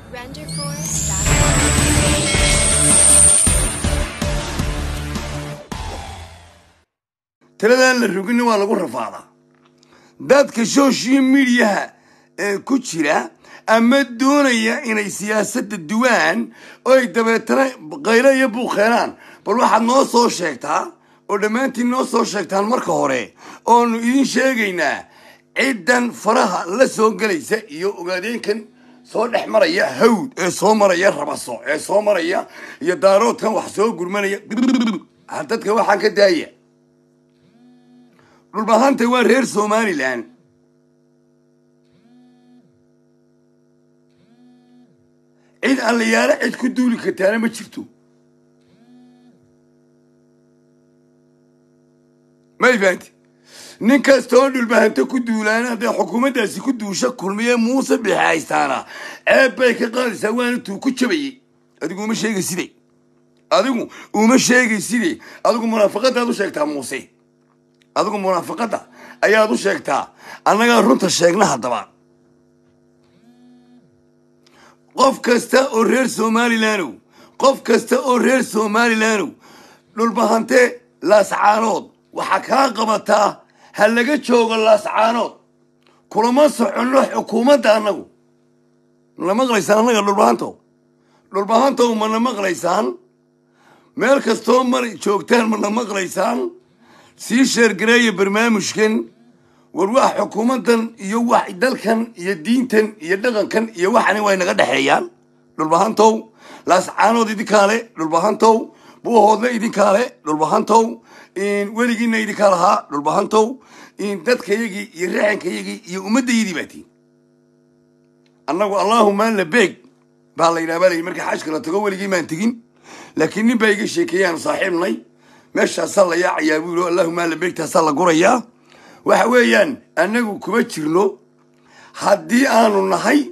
تلذا الرجل ولا قرر فاضا داد كشوشي ميديا كتيرة أما الدنيا إن سياسة الديوان أي دبتنا غير يبو خيران بالواحد نصو شيكتها ولما أنت نصو شيكتها المركوري أو إذا شيءنا عدا فرها لسه جلسة يوقدين كن صور أحمر يا هود صومر يا ربصو صومر يا داروت كان وحسو قرمان يا حتى واحد كداية والبهان توار هير سومالي الآن عيد اللي يارا عيد كدولي كتانا ما شفتو ما يفانت نكاستون البهان تكدولانا دا حكومة داسي كدو شكل مياه موسى بحايستانا عيبايك قال سوان تو كتشبي أدقو ما شيء سيدي أدقو وما شيء سيدي أدقو مرافقات هذا شيكتها موسى أدقو مرافقات أيادو شيكتها أنا رنت الشيكنا هالطبعا قف كستا أورير سومالي لانو قف كستا أورير سومالي لانو للبهانتي لاسعانود وحكا قبطا هل لقيت شوق اللاسعانود كل ما صعنو حكومة دانو لما غليسان لغا للبهانتو من لما غليسان ميل كستو مري شوقتين من لما غليسان سيشير قراية برنامجكن والواح حكومة يوح دلكن يدينتن يدغنكن يوحني وين غدا حيان للبهانتو لاسعانو دي كاله للبهانتو بوهود لي كاله للبهانتو إن وليجينا يدي كالها للبهانتو إن دتك يجي يرحن كيجي يومد يدي باتي أنا اللهم لبيك بالله بالي مركي حاجة كلا تقول يجي ما انتجين لكني بيجي شيكيان صاحبني مش هصلي يا عيابي اللهم لبيك تصلى قرية وحويان أنو كبتشرلو حدي آنو نهي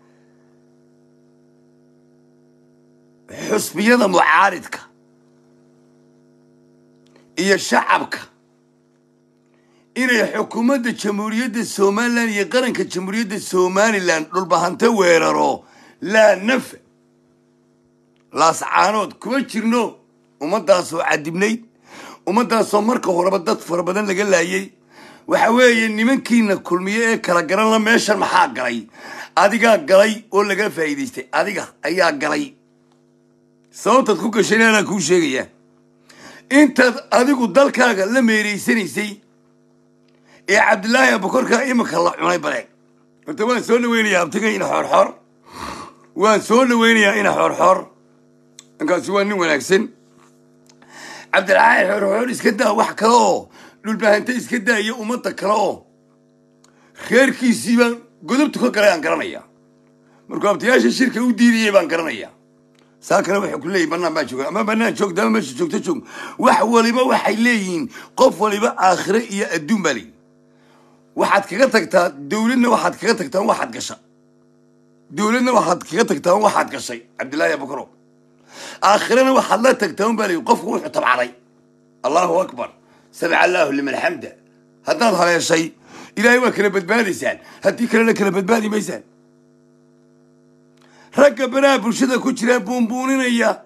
حسبية معارضك إيا شعبك إنا حكومة جمهورية الصوماليلان يقرن كجمهورية الصوماليلان للبهانتو ويرارو لا نفع لا سعانود كبتشرلو ومداسو عدبني ومداسو مركو هربدات فربدان لقال لهايي وحوي nimankiina kulmiye ee kala garan la meeshan maxaa galay adiga galay oo laga faa'iideystay adiga ayaa galay sababta ku gashanayna ku sheegaya inta adigu dalkaaga la meereysanaysay ee Cabdullaahi Abukorka imika la cunay bareeg inta waan soo dhaweynaya abtiga in xor waan soo dhaweynaya in xor ankaas waa nin wanaagsan Cabdullaahi xor iska daa wax kale oo للبهانتي إسكدا يا أمتا كلاو خير كيسيبان قدرتو كقرأان كرانيا مركبتياش الشركة وديرية بان كرانيا ساكنا وحي كلي بنا ما شوك أما بنا شوك دام مش شوك تشوك وحولي ما وحيلين قف ولي ما آخر يا الدون بالي واحد كغتك دولنا واحد كغتك واحد قشا دولنا واحد كغتك واحد قشا عبد الله يا بكرو آخرنا واحد لا تكتون بالي وقف وحي طبع علي الله أكبر سمع الله لمن حمده هذا هذا شيء إلهي وكنا بدبالي سان هدي كنا لكنا بدبالي ميسان ركبنا برشدة كتير بونبونين يا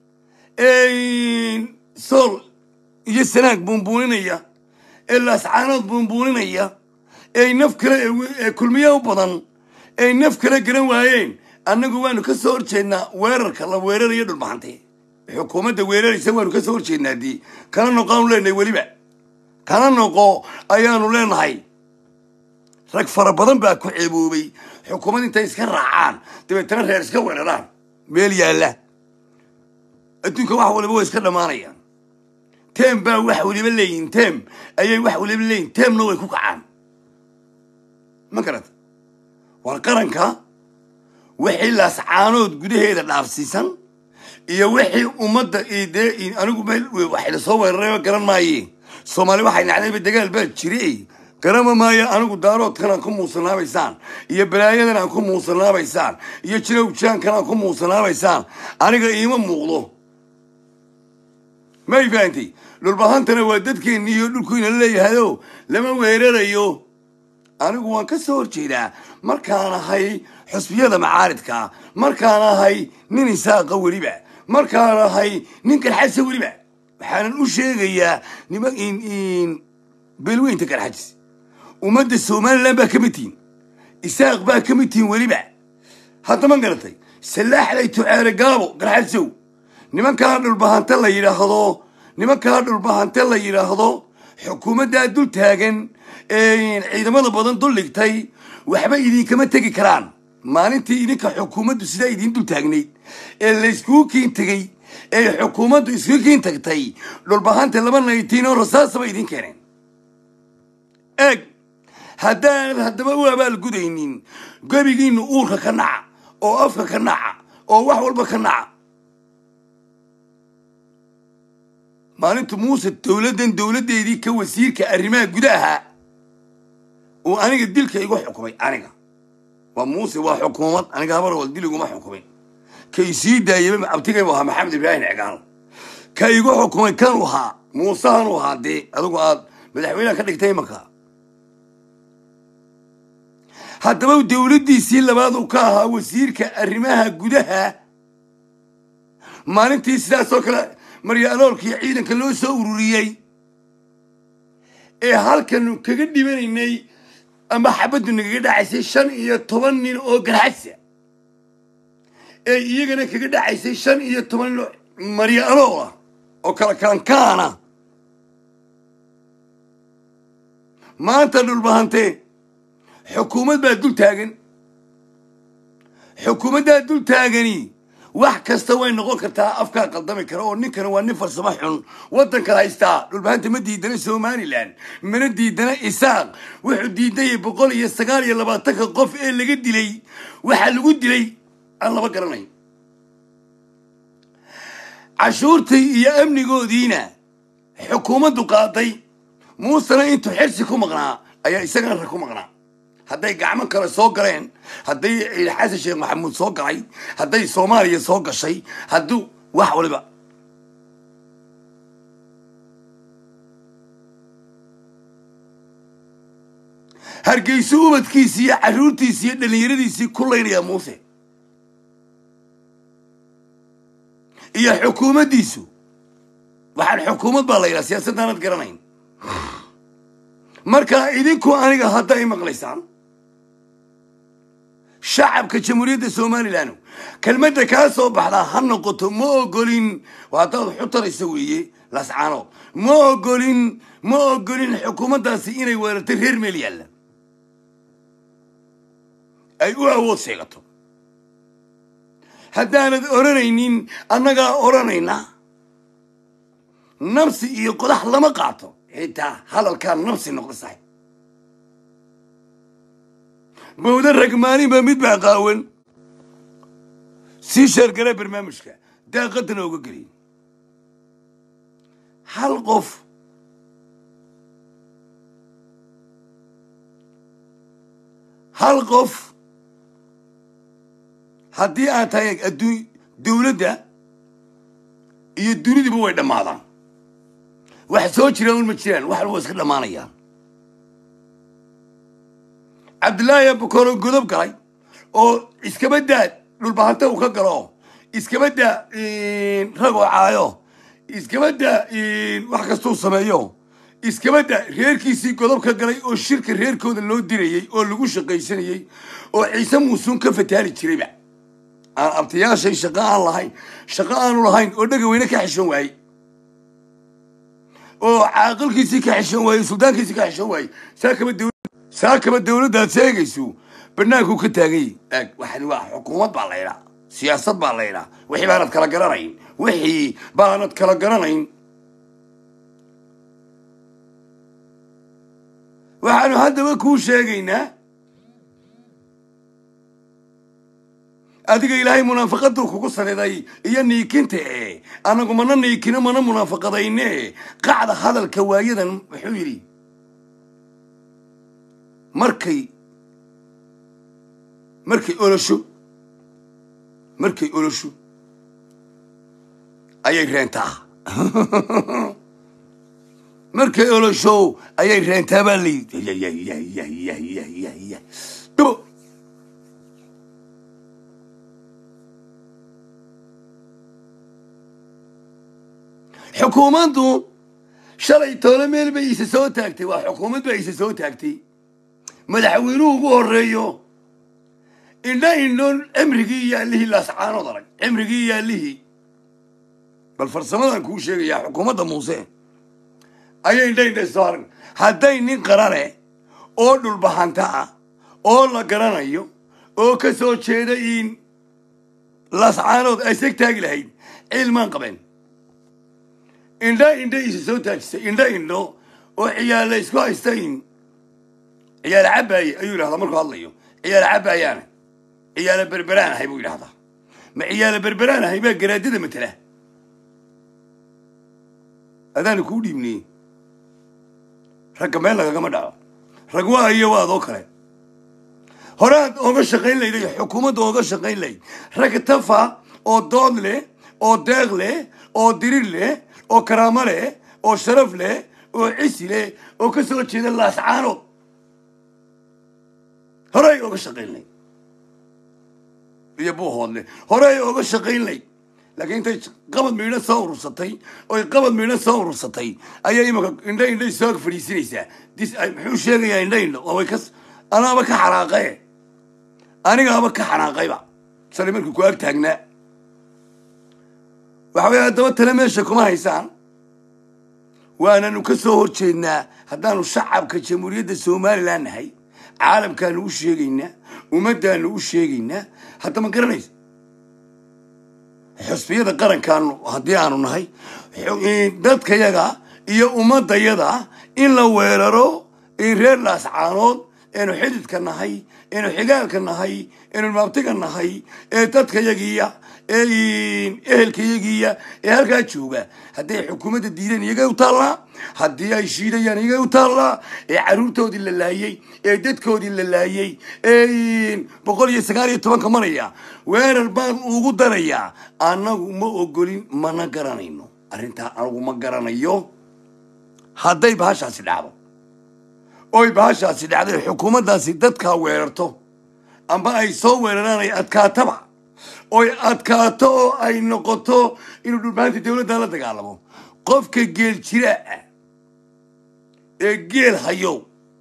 إيه صول يسناك بونبونين يا إلا سعانات بونبونين يا إيه نفكر كل مية وبطن إيه نفكر جنواين أنا جوانو كسور شينا ويرك الله ويرر يدل بحنتي حكومة ويرر يسوون كسور شينا دي كانوا نقاون لنا ولي بقى كانوا نقو أيانو لنا هاي رك فربضن بقى كعبوبي حكومة انت يسكن رعان تبي تنرى يسكن ويرران بيلي الله أنتوا كواحد ولا بوا يسكن ماريا تيم بقى واحد ولا بلين تيم أي واحد ولا بلين تيم نو يكوك عام ما كانت والقرنكا وحي لاسعانود قده هذا العرسيسان iyo wixii umada in anigu meel waxa la soo weeraray garan maayo Soomaali waxay nacday dagaal baa jiray garama maayo anigu daarood kana ku muusanaabaysaan iyo balaayadan ku muusanaabaysaan iyo jirawjaan kana ku muusanaabaysaan aniga iima muuqdo ma ifaanti lulbahantana waa dadkeennii iyo dhulkuyna leeyahayo lama weerarayo أنا جوان كسر كذا مركان هاي حسبي هذا معارضك مركان هاي نين ساق وربع مركان هاي نين حس وربع حنا وشيء يا نما إن بلوين تكر حجز ومد السومان لا باكمتين إساق باكمتين وربع حتى ما قلتي سلاح لي تعار قابو قرحسو نما كانوا البهانتلا يراهضو نما كانوا البهانتلا يراهضو حكومة دول تاجن ciidamada badan duligtay waxba idin kama tagi karaan maalintii idinka xukuumaddu sida idin dul taagnayd ee la isku kiin tagay ee xukuumaddu isku kiin tagtay dhulbahanta 219 oo rasaasba idin keeneen haddaba u abaal gudaynin gabigiinu uurka ka naca oo afka ka naca oo wax walba ka naca maalintu muuse dowladeedii ka wasiirka arrimaha gudaha وأنا قد دلك يقول حكومي أنا وموسى وحكومة أنا قابل والدلك وما حكومي كيسيد ده يبقى أبتكي وها محمد إبراهيم عقال كي يقول حكومي كانوا ها موسى وها دي أدوك عاد مدحوينا كدك تيمكها حتى ما دولتي سيلا بعضو كاها وسير كأرماها قدها ما ننتي سلا سوكلا مريالور كي عيدا كان سوروريي هل كانوا كقدي من إني أما حبدوا نقدر عيسى 15 أو قرحسة يجينا كقدر عيسى 15 مريا ألوه أو كان ما أنت البهانتين حكومة بدول تاجن حكومة بدول تاجني wax kasta way noqon kartaa afka qaldami karo oo ninkan waa nin farsamo xun wadanka haysta dhulbaanta ma diidana Somaliland mana diidana Isaaq wuxuu diiday 129 qof ee laga dilay waxa lagu dilay aan laba garanay cashuurtii iyo amnigoodiina xukuumaddu qaaday muusana intuu xirsi ku maqnaa ayaa isagana ku maqnaa hadday gacmo kale soo galeen hadday xasan sheekh maxamuud soo galay hadday Soomaaliya soo gashay hadduu wax waliba hargeysa ubadkiisa iyo caruurtiisa iyo dhalinyaradiisii ku leynaya muuse iyo xukuumaddiisu waxaan xukuumad baa la yidhaha siyaasaddaanad garanayn marka idinku aniga hadday maqlaysaan شعب كجمهورية الصوماليلاند كلمة كاسو بحلا هنقطه ما أقولين وهذا حطر يسويه لسعانو ما أقولين حكومة داسيين يورتهر مليال أي هو سيغتو هدانا أورانين أنك أورانينا نفسي يقضح لما قاطو إنت هذا كان نفسي نقض صحيح بودا الرقماني بميت بعقاون سيشار قرا برنامجك دا قدنا وقرين حلقف هدي آتايك الدولة دا iyo dunidu way dhamaadaan wax soo jiraan ma jiraan wax walba iska dhamaanayaan Abdullahi Bukoro godob galay oo iskaba daad dhulbahanta uu ka galo iskaba daa rago caayo iskaba daa wax kasta uu sameeyo iskaba daa reerkiisii godob ka galay oo shirka reerkooda loo dirayay oo lagu shaqaysanayay oo Ciise Muusuun ka fataali jirayba abtiyaashay shaqo aan lahayn oo dhaga weyne ka xishoon waayay oo caaqilkiisii ka xishoon waayay suldaankiisii ka xishoon waayay saakaba dawladdaad sheegayso barnaamijku ka taagay waxani waa xukuumad baa la yidhaa siyaasad baa la yidhaa wixii baanad kala garanayn waxaanu haddaba kuu sheegaynaa adiga ilaahay munaafaqadu kugu saliday iyo niikinta anagu mana niikino mana munaafaqadayne qacda hadalka waayadan wuxuu yiri markay olosho ayay reentaa markay olosho ayay reentaa baa layidhi dabo xukuumaddu shalay toole meel bay isa soo taagtay waa xukuumad baa isa soo taagtay madaxweynuhu ugu horreeyo indha indhoon cimrigii iyo allihii laascaanood arag cimrigii iyo allihii bal farsamadan kuu sheegayaa xukuumadda muuse ayay indha indha soo arag hadday nin qarane oo dhulbahanta ah oo la garanayo oo ka soo jeeda in laascaanood ay seg taagi lahayd cilmaan qabeen indha indha isa soo taajisay indha indho oo ciyaala isku haystayn ciyaala cabaaye ayuu yidhahdaa markuu hadlayo ciyaala cabaayaana ciyaala berberaan ahay buu yidhahdaa ma ciyaala berberaan ahay baa garaadada matala adaana kuu dhiibniyey ragga meel lagagama dhaco rag waa iyo waa adoo kale horaad ooga shaqayn layday xukuumadda ooga shaqayn layd rag tafa oo dood leh oo deeq leh oo dirir leh oo karaamo leh oo sharaf leh oo cisi leh oo ka soo jeeda laascaanood horay ooga shaqayn layd iyo buuhoodle horay ooga shaqayn layd laakiin intay qabad miidho soo urursatay oy qabad miidho soo urursatay ayay imaka indha indhay soo fadhiisinaysaa muxuu sheegayaa indha indho oo way anaaba ka xanaaqaye anigaaba ka xanaaqayba shalay markii ku ag taagnaa waxa weeye haddaba tale meesha kuma haysaan waananu ka soo hor jeednaa haddaanu shacabka jamhuuriyadda somalilan nahay caalamkaanu u sheegaynaa ummaddaanu u sheegaynaa hadda ma garanaysa xusbiyada qarankaanu haddii aanu nahay dadkayaga iyo ummadayada in la weeraro in reer laascaanood eenu xididka nahay eenu xigaalka nahay eenu maabtiga nahay ee dadkayagiiya ee ehelkayagiiya ee halkaa jooga hadday xukuumadda diideen iyagay u taallaa haddii ay shiidayaan iyagay u taallaa ee carruurtoodii la laayey ee dadkoodii la laayey ee 119 maraya weerar baan ugu darayaa annagu ma ogolin mana garanayno arrintaa anagu ma garanayo hadday bahashaasi dhacdo oy bahashaasi dhacday xukuumaddaasi dadkaa weerarto amba ay soo weeraraan ay adkaataba oy adkaato oo ay noqoto inuu dhulbaanta dawladda la dagaalamo qofka geel jiraa ah ee geel hayow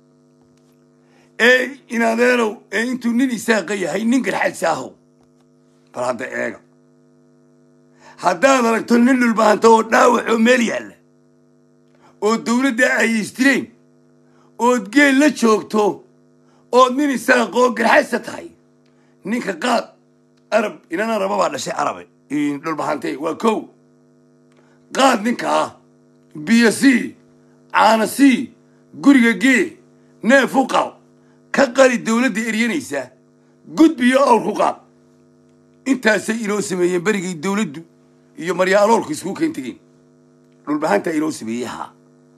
ee inadeerow ee intuu nin isaaqa yahay nin garxadsaahow bal hadda eega haddaad aragto nin dhulbaanta oo dhaawacoo meel yaalla oo dawladda ay istireen ood geel la joogto ood nin isaaqoo garxadsa tahay ninka qaad arab inana raba baa dhashay arabe dhulbahante waa kow qaad ninka ah biyo sii caana sii guriga gee neef u qaad ka qali dawladda eryanaysa gudbiyo awr ku qaad intaasay inoo sameeyeen berigay dawladdu iyo marya aloolku isku keen tegeen dhulbahantaa inoo sameeyey haa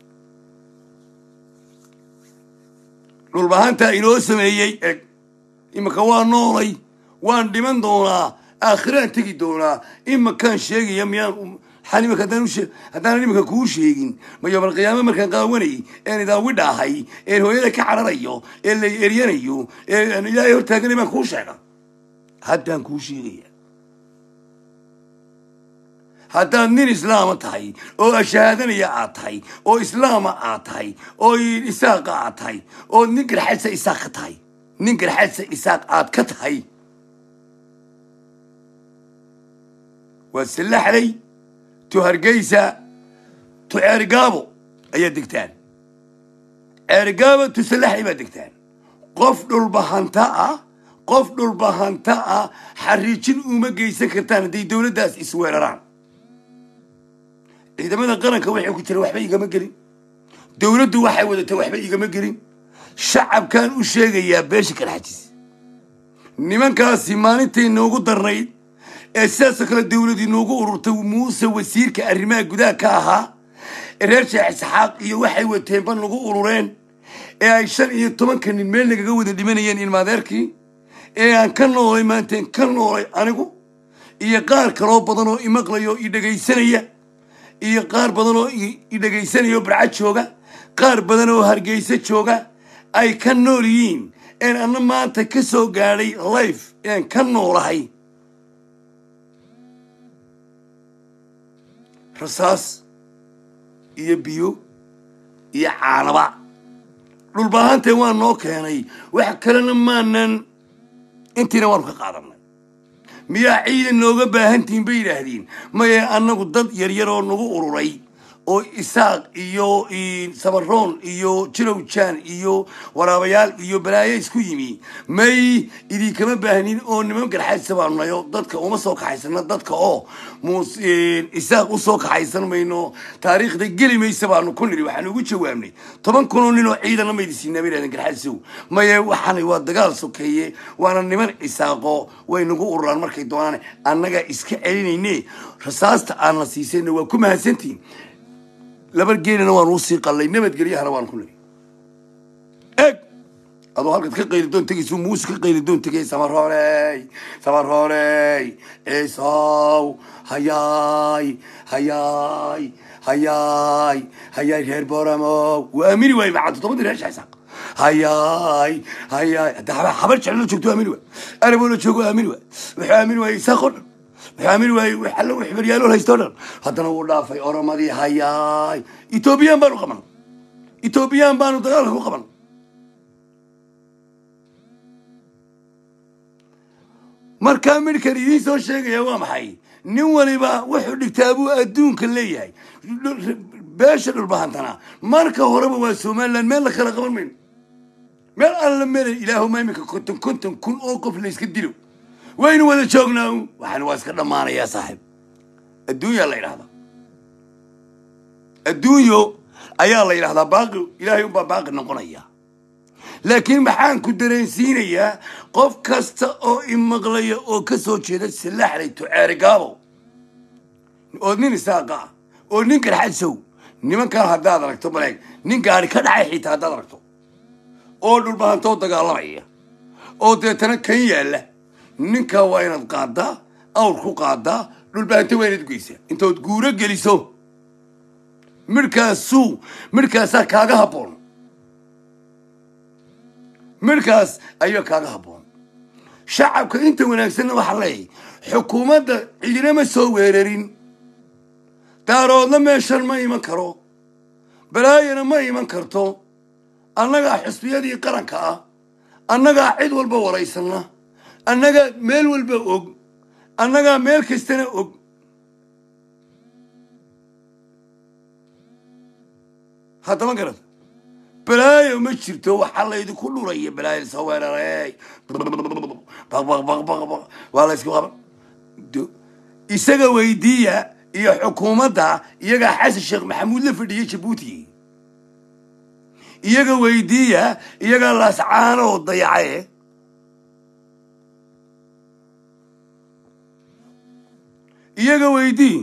dhulbahantaa inoo sameeyey eg imaka waa noolay waan dhiman doonaa aakhiraan tegi doonaa imakaan sheegaya miyaan xalimaka haddaanan imika kuu sheegin ma yoomalqiyaamo markaan qaawanayy een idaawi dhaahay een hooyada ka cararayo ee lay eryanayo ee ilaahay hortaaganay baan kuu sheega haddaan kuu sheegaya haddaad nin islaama tahay oo ashahaadanaya aad tahay oo islaama aad tahay oo isaaqa aad tahay oo nin garxadsa isaaq ka tahay nin garxadsa isaaq aad ka tahay waa sallaxlay tu hargeysa tu ceerigaabo ayaad degtaan ceerigaabo tu sallaxlay baad degtaan qof dhulbahanta ah xariijin uma geysan kartaan hadday dawladdaas isweeraraan ciidamada qaranka waxay ku jira waxba igama gelin dawladdu waxay wadatay waxba igama gelin shacabkaan u sheegayaa beesha garxajis nimankaasi maalintay noogu darnayd ee sidaasoo kale dawladii noogu ururtay muuse wasiirka arrimaha gudaha ka ahaa reer sheekh isxaaq iyo waxay wateenba nagu urureen ee ay 15 nin meel nagaga wada dhimanayeen ilmaadeerkii ee aan ka noolay maanteen ka noolay anigu iyo qaar kaloo badan oo imaqlayo i dhagaysanaya iyo qaar badan oo idhageysanayo barcad jooga qaar badan oo hargeysa jooga ay ka nool yihiin een anna maanta ka soo gaadhay life een ka noolahay rasaas iyo biyo iyo caanaba dhulbaahantee waa noo keenay wax kalena maanan intiina waanu ka qaadanay miyaa ciidan nooga baahantihiin bay yidhaahdeen maye annagu dad yaryaroo nagu ururay oo isaaq iyo sabaroon iyo jirowjaan iyo waraabayaal iyo balaayo isku yimi may idinkama baahnin oo niman garxaysa baanu nayo dadka uma soo kaxaysana dadka oo isaaq u soo kaxaysan mayno taariikhda geli maysa baanu ku nidhi waxaanu ugu jawaabnay 10 kun oo nin oo ciidana ma idinsiinaa bay yidhahdeen garxaysow maye waxaanay waa dagaal sokeeye waana niman isaaqo way nagu ururaan markay doonaan annaga iska celinayne rasaasta aan la siisayna waa ku mahadsantihiin لبر جينا وان وثيق الله نبت جريها روان كله إيه هذا هالك تقيل دون تجي سو موس تقيل دون تجي سمرهوري إيساو هياي هير بورامو وأميري وين بعد طب ما ليش عساق هياي ده حبرت على شو أميري أنا بقول شو أميري وين ساخر حامل وحلو وحبريالو الهيستورن هذا نقول في أورمادي هياي إثيوبيان بانو قبل إثيوبيان بانو دغالكو قبل marka Amerika idin soo sheegaya waa maxay nin waliba wuxuu dhigtaabu adduunka leeyahay beesha dhulbahantana marka horeba waa Soomaaliland meel la kala qaban meel meel alla meel ilaahu ma imika kuntum kun oo qof la iska dilo وين ولا شوقنا وحنا واسك دمانه يا صاحب الدنيا الله يرحمها الدنيا ايا الله يرحمها باقي الهي يبقى باقي نقنيا لكن maxaan ku dareensiinaya qof kasta oo imaqlaya oo ka soo jeeda silaxlay tuceerigaabo oo nin isaaqa oo nin garxadsow nimanka hadaad aragto baleeg nin gaari ka dhacay xitaa hadaad aragto oo dhulbaanto dagaalamaya oo deetana kan yaala ninka waa inaad qaadaa awr ku qaadaa dhulbaanta waa inaad geysaa intood guuro geliso midhkaasaa kaaga habboon midhkaas ayaa kaaga habboon shacabka inta wanaagsanna waxaa leeyahay xukuumadda cidina ma soo weerarin daaroodna meeshan ma iman karo balaayana ma iman karto annagaa xusbiyadii qaranka ah annagaa cid walba waraysanna annaga meel walba og annaga meel kastana og hadda ma garad balaayo ma jirto waxa la idinku dhuraya balaayo soo weeraray waa la isku qaban isaga weydiiya iyo xukuumadda iyaga xasan sheekh maxamuud la fadhiyay Djibouti iyaga weydiiya iyaga laascaano dayacay iyaga weydii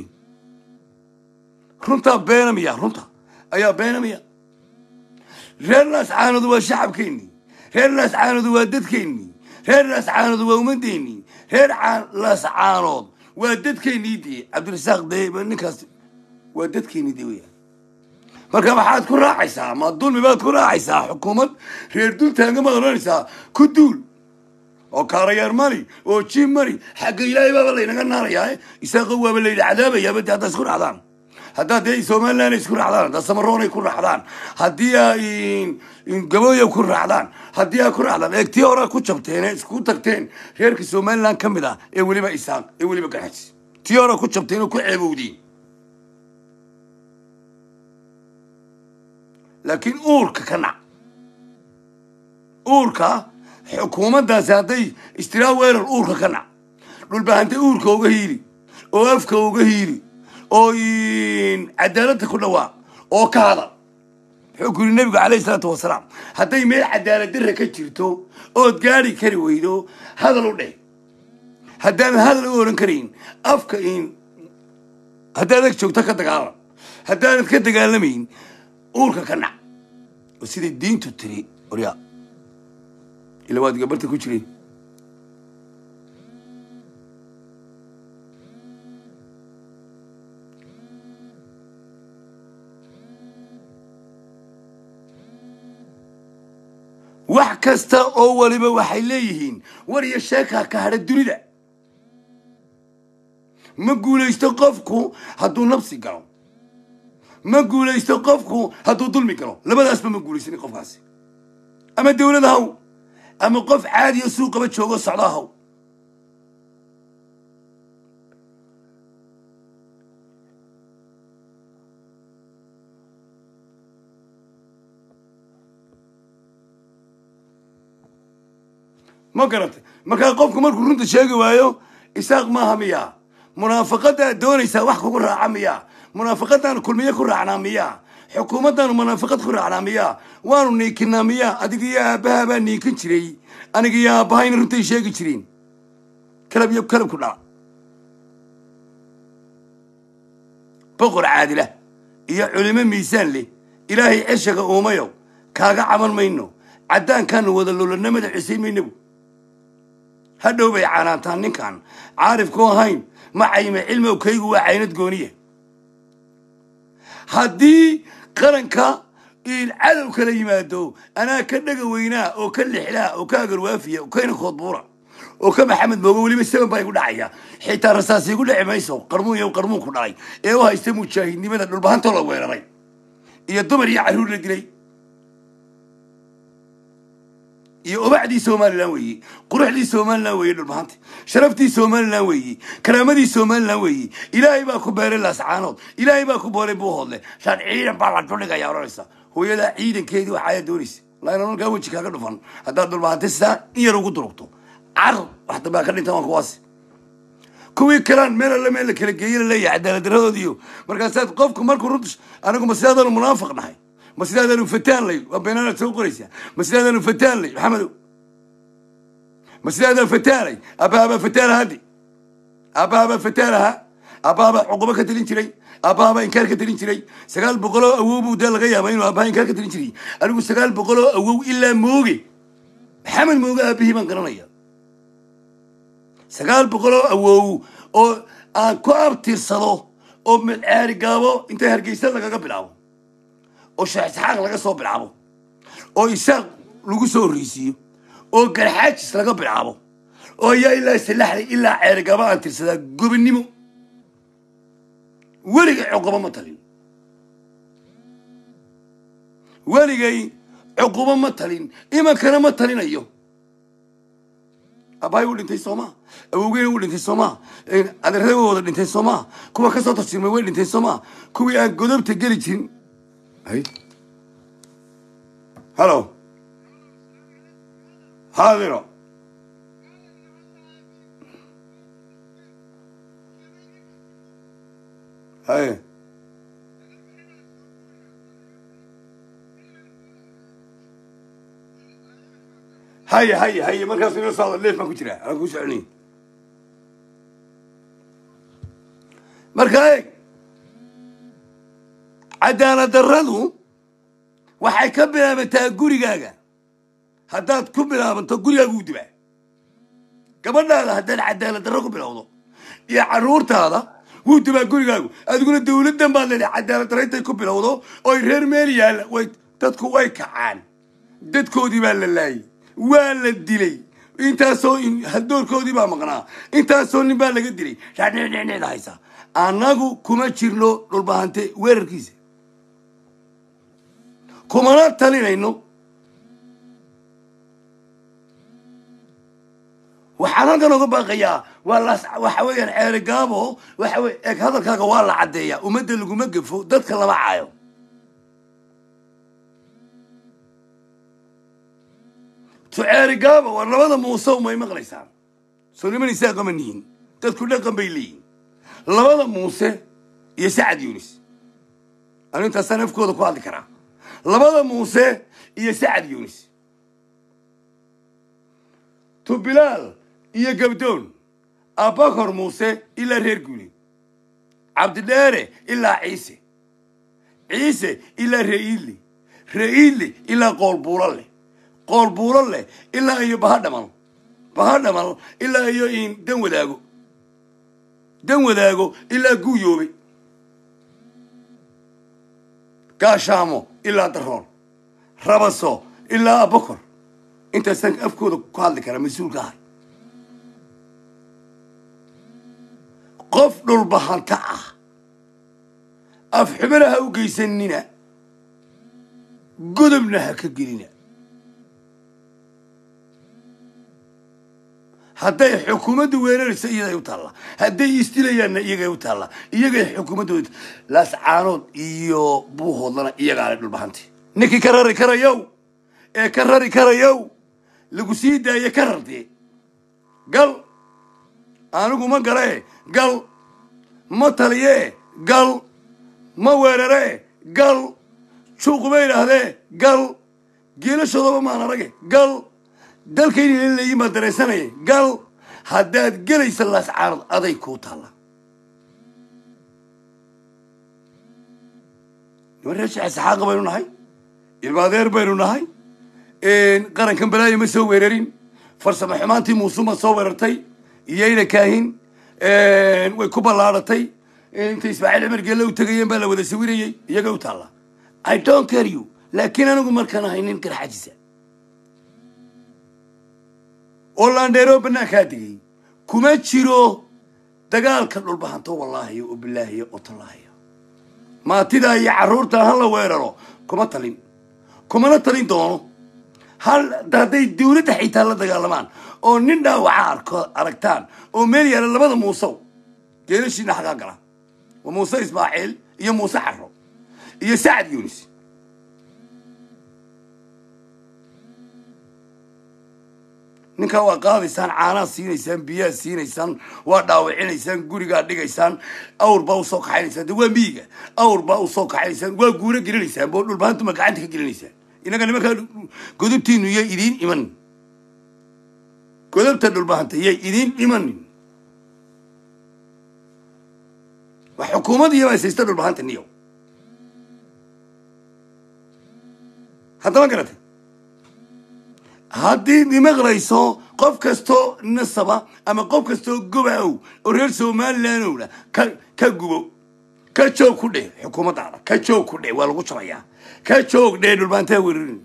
runta beenamiya runta ayaa beenamiya reer laascaanadu waa shacabkeennii reer laascaanadu waa dadkeennii reer laascaanadu waa ummadeennii reer laascaanood waa dadkeennii dee cabdirasaaq dee ninkaas waa dadkeennii dee weeyaan marka waxaad ku raacaysaa ma dulmi baad ku raacaysaa xukuumad reer dultaanga ma oranaysaa ku duul oo kaarayaar mari oo jiim mari xagga ilaahay baa laynaga naarayaa isaaqo waaba layidhi cadaabayaa badda haddaa isku raacdaan haddaa dee Somaliland isku raacdaan haddaa samaroonay ku raacdaan haddii ay gabooya ku raacdaan haddii ay ku raacdaan eegtii hore ku jabteen isku tagteen reerka Somaliland ka mid ah ee weliba isaaq ee weliba garxajis tii hore ku jabteen oo ku ceebowdiin laakiin uurka ka nac uurka xukuumaddaasi hadday istiraa weerar uurka ka nac dhulbahantay uurka uga hiili oo afka uga hiili oo cadaaladda ku dhawaaq oo ka hadal wuxuu ku yidhi nebigu calayhi salaatu wasalaam hadday meel cadaalad darra ka jirto ood gaari kari weydo hadal u dheh haddaanan hadal u oran karayn afka haddaad ag joogto ka dagaalan haddaanad ka dagaalamayn uurka ka nac oo siday diintu tiri oryaa إلا واد قبرت كوشري wax kasta oo waliba waxay leeyihiin war iyo sheeka ka hadha dunida ma guulaysto qofku hadduu nafsi galo ma guulaysto qofku hadduu dulmi galo labadaasba ma guulaysanin qofkaasi ama dawlad haw ama qof caadi oo suuqaba joogo socda haw ما قرأت ما كان قفكم مركو رنت شاقي وايو إساق ما هميا منافقة دوني ساوح كورا عميا منافقة كل مية كورا عناميا حكومتنا منافقة كورا عناميا وانو نيكنا ميا أديك يا بابا نيكن شري أنا يا باين رنت شاقي شرين كلام يب كلام كلها بقر عادلة يا علماء ميزان لي إلهي عشق أميو كاغا عمل مينو عدان كانوا وذلوا لنا مدى حسين مينو هدو بي عاناتان نكان عارف كون هاين ما عيما علمه وكيقو وعينت قونية هدي قرنكا العدو كلا يمادو أنا كنقا ويناه أو كل حلاء أو كاقر وافية وكين خطبورة وكما حمد بقولي بالسبب بايقول دعيا حيتا رساسي يقول لعي مايسو قرمون يو قرمون كناي ايوها يستمو تشاهد نماذا نلبهان طولا وين راي إيا الدمر يعرور لقلي iyo obacdii Soomaaliland weeyii quruxdii Soomaaliland weeyii dhulbaanti sharaftii Soomaaliland weeyii karaamadii Soomaaliland weeyii ilaahay baa ku beeray laascaanood ilaahay baa ku booray buu hodle shan ciidan baa la dhigaya oranaysa hooyada ciidankeedii waxa ay doonaysa laana markaa waji kaaga dhufan haddaad dhulbaanti saa in yar ugu durugto car waxta baa ka dhinta waan kuwaas kuwii kalaan meel kala geeyay leeyahay cadaalad darradoodiyo markaasaad qofku markuu runtiis anigu mas'aladana munaafiq nahay مسجد الفتان لي وبيننا تسوق ريسيا مسجد الفتان لي محمد مسجد الفتان لي أبا فتان هذه أبا فتانها أبا عقوبة كتلين شري أبا إنكار كتلين شري سقال بقولو أوو بدل غيا بينو أبا إنكار كتلين شري أنا سقال بقولو أوو إلا موجي محمد موجي أبيه من قرنيا سقال بقولو أوو أو كواب ترسلو أو من عارقابو أنت هرجيسان لك قبلاه oo shaxsaaq laga soo bilaabo oo isaaq lagu soo riisiyo oo garxaajis laga bilaabo oo yaa ilaa salaxay ilaa ceergaba aan tirsada gobonimo waliga cuquba ma talin waligay cuquba ma talin ima kana ma talinayo abaay u dhintay Soomaa awowgeen u dhintay Soomaa adeerada wada dhintay Soomaa kuwa ka soo tarjimay way dhintay Soomaa kuwii aan godobta gali jirin هاي هلو حاضر هاي هاي مركز نوصل ليش ما كنت لا انا كنت عني مركز عدالة درده waxay ka bilaabataa gurigaaga haddaad ku bilaabanto gurigaaga u dibaa gabadhaada haddaad cadaalad darro ku bilowdo iyo carruurtaada wuu dibaa gurigaagu adiguna dawladdan baad leedahay cadaalad darro intay ku bilowdo oy reer meel yaalla dadku way kacaan dadkoodii baa la laayay waa la dilay intaasoo haldoorkoodii baa maqnaa intaasoo nin baa laga dilay shaadheedheedheeda haysa annagu kuma jirno dhulbahante weerarkiisa كمانا تالي إنه وحنا كانوا قبقيا والله وحوي العرقابه وحوي هذا كذا والله عدية ومد اللي قمقفوا ضد كلا معايو تعرقابه والله هذا موسى ما يمغليسان سليمان يساق منين ضد كلها قبيلين الله هذا موسى يساعد يونس أنا أنت سنة في كذا قاعد كرا لبدا موسى يساعد يونس تو بلال يقبدون أباكر موسى إلا ريرقولي عبد الله إلا عيسى عيسى إلا رئيلي إلا قول بورالي إلا أيو بهادمال إلا أيو إن دن وداغو إلا قويوبي كاشامو إلا درون ربصو إلا أبكر انت سنك افكودك قال لك انا مسؤول كهي قف البحر تاع افحملها وقيسننا قدمنا كقلنا هداي حكومة ويرر سيدة يوتالا هداي يستيليان إيجا يوتالا إيجا حكومة لاس عانود إيو بوه لنا إيجا على البحنتي نكي كرري كريو إيه كرري كريو لقسيدة يكررتي قال أنا ما قرأي قال ما تليه قال ما ويرره قال شو قبيل هذا قال جيل شو ما أنا رجع قال dalkayni in la yima dareysanay gal hadaad galaysa laas caarad aday ku taala wareesh asxaaq baynu nahay ilmaadeer baynu nahay qarankan balaayo ma soo weerarin farsamo xumaantii muusuma soo weerartay iyayna kaahin way ku balaaratay inta Ismaaciil Umar geelo u tagayeen baa la wada sawirayay iyaga u taala I don't care you laakiin anigu markaan haynin kar xajisa أولانديرو بناكادي كما تشيرو دقال كدول بحانتو والله وبالله وطالله ما تدا يعرورتا هلا ويرارو كما تلين كما نتلين دونو هل دادي دولة حيتا لا دقالمان او نندا وعاركو أركتان او ميليا للبدا موسو جيرشي نحقا قرا وموسى إسماعيل يا موسى حرو يا سعد يونس ninka waa qaadaysaan caana siinaysaan biyaha siinaysaan waa dhaawicinaysaan guriga dhigaysaan awr baa u soo kaxaysaan waa miiga awr baa u soo kaxaysaan waa guura gelinaysaan boo dhul baantu ma gacanta ka gelinaysaan inaga nimanka godobtiinu yay idin iman godobta dhul baanta yay idin iman waa xukuumadii ma saysta dhul baanta niyo hadda ma garatay هادي دمغريسو قف كستو نصبا أما قف كستو جباو وريرسو مال لانولا كجبو كشوك كده حكومة على كشوك كده والله شريا كشوك ده البنتة ورين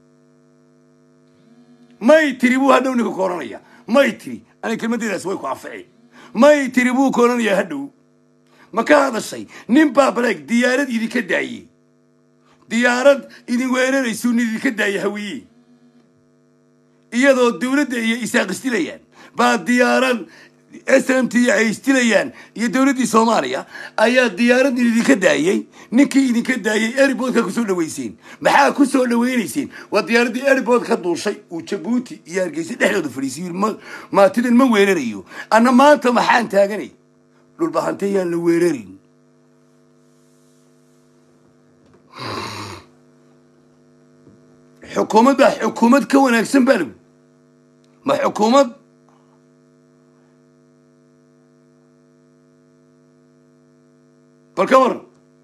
ما يتريبو هادو نيكو كورانيا ما يتري أنا كلمة دي رسوي كعفعي ما يتريبو كورانيا هادو ما كان هذا الشيء نيمبا بلاك ديارات إذا كدايي ديارات إذا وين ريسوني إذا كدايي هوي iyadoo dawladda iyo isaaq istilayaan baa diyaaran SMT ay istilayaan iyo dawladda Soomaaliya ayaa diyaarad idinka daayay ninkii idinka daayay airport-ka ku soo dhaweyseen maxaa ku soo dhaweynayeen waa diyaaradii airport ka duushay oo Djibouti iyo Hargeysa dhexdooda fariisiin ma tidan ma weerarayo ana maanta maxaan taaganay dhul bahantayaan la weerarin حكومة كونك سنبالو ما حكومة بالكمر